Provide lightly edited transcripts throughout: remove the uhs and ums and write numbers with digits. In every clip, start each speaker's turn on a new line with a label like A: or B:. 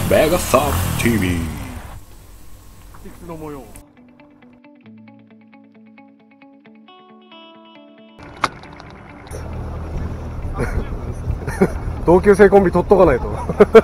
A: メガサブ TV
B: の模様。
C: 同級生コンビ取っとかないと。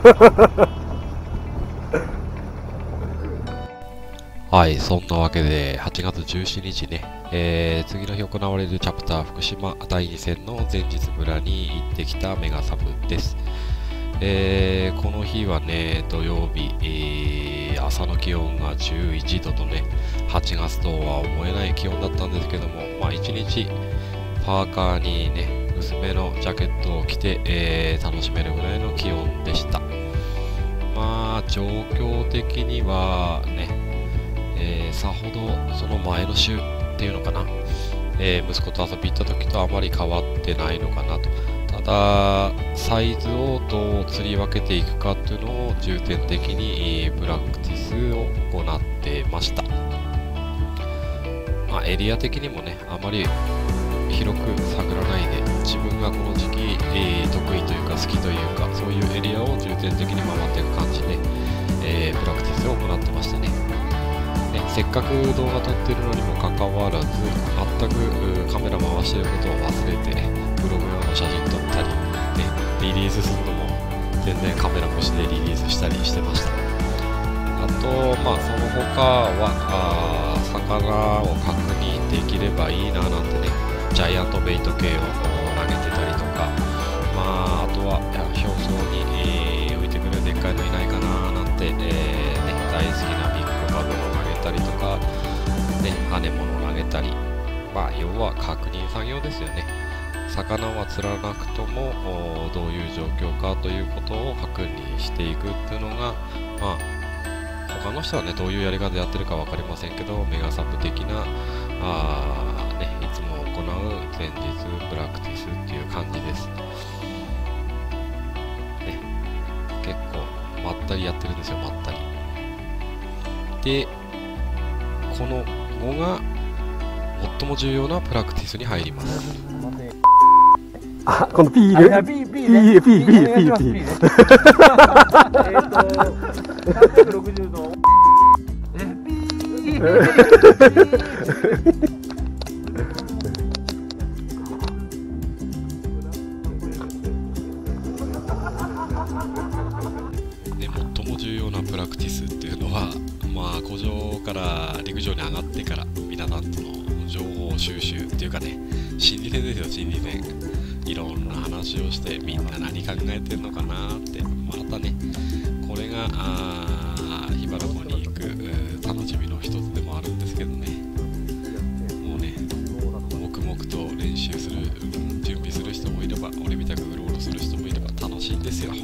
D: はい、そんなわけで8月17日ね、次の日行われるチャプター福島第2戦の前日村に行ってきたメガサブです。この日はね、土曜日、朝の気温が11度とね、8月とは思えない気温だったんですけども、まあ1日パーカーにね、薄めのジャケットを着て、楽しめるぐらいの気温でした。まあ状況的にはね、さほどその前の週っていうのかな、息子と遊び行った時とあまり変わってないのかなと。ただサイズをどう釣り分けていくかっていうのを重点的にプラクティスを行ってました。まあ、エリア的にもね、あまり広く探らないで、自分がこの時期、得意というか好きというか、そういうエリアを重点的に回っていく感じで、プラクティスを行ってましたね。せっかく動画撮ってるのにもかかわらず、全くカメラ回してることを忘れて、ブログ用の写真撮ったり、ね、リリースするのも全然カメラ無視でリリースしたりしてました。あと、まあその他は魚を確認できればいいななんてね、ジャイアントベイト系を投げてたりとか、まああとは表層に、浮いてくるでっかいのいないかななんて、大好きなビッグバブルを投げたりとか、ね、跳ね物を投げたり、まあ要は確認作業ですよね。魚は釣らなくともどういう状況かということを確認していくっていうのが、まあ他の人はねどういうやり方でやってるか分かりませんけど、メガサブ的なね、いつも行う前日プラクティスっていう感じです。ね、結構まったりやってるんですよ、まったり。で、この5が最も重要なプラクティスに入ります。
C: あ、この P 入れる？ P 入れ、P 入れ、P 入れ。
B: 360度。
D: で、最も重要なプラクティスっていうのは、まあ湖上から陸上に上がってから皆さんとの情報収集っていうかね、心理戦ですよ、心理戦。いろんな話をしてみんな何考えてんのかなって、またね、これが桧原湖に行く楽しみの一つでもあるんですけどね、もうね、黙々と練習する、準備する人もいれば、俺みたくうろうろする人もいれば楽しいんですよ。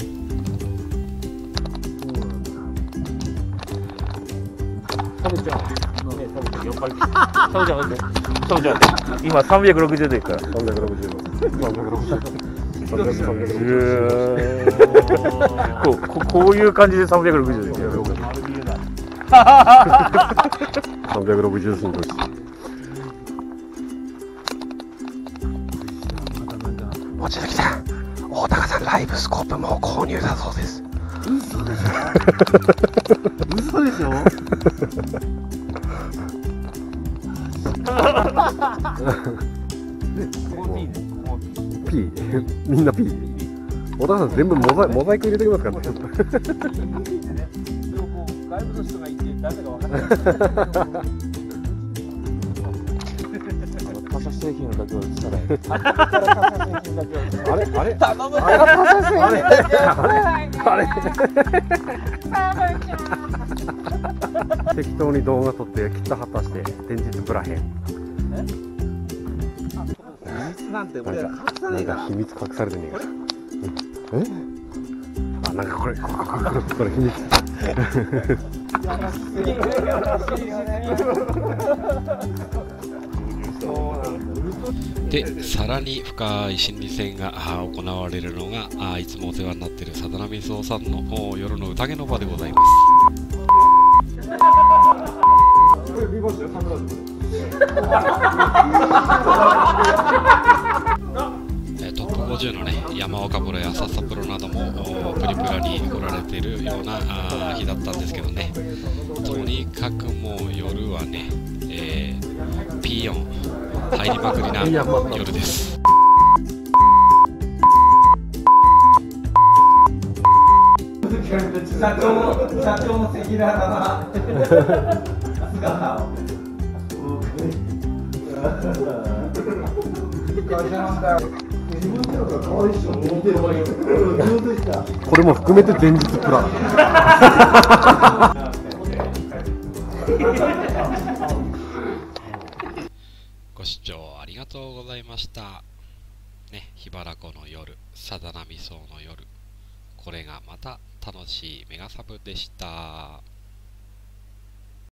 B: 食べちゃう。ね、食べちゃう。4回。食べちゃう。食べちゃう。今360度いくから。
C: 360度。
B: こういう感じで360度ですよ。
C: 360度です。望月さん、大高さんライブスコープも購入だそうです。
B: 嘘でしょ。嘘でしょ。
C: P、みんな P。小田さん全部モザイク入れてきますからね。
B: 外部の人がいて誰か分からない。他社製品だけをしたら、あれあれ頼む。
C: 適当に動画撮って切った果たして前日ブラヘン。
B: なんて俺は隠さねえから。
C: 秘密隠されてねえから。あ、なんかこれ秘密。
D: で、さらに深い心理戦が行われるのがいつもお世話になっているさだなみずおさんの夜の宴の場でございます。トップ50のね、山岡プロや笹プロなどもプリプラ村に来られてるような日だったんですけどね、とにかくもう夜はね、ピーヨン入りまくりな夜です。
A: 社長の赤裸々な姿を。
C: これも含めて前日プラン。
D: ご視聴ありがとうございました。ね、桧原湖の夜、さざ波荘の夜、これがまた楽しいメガサブでした。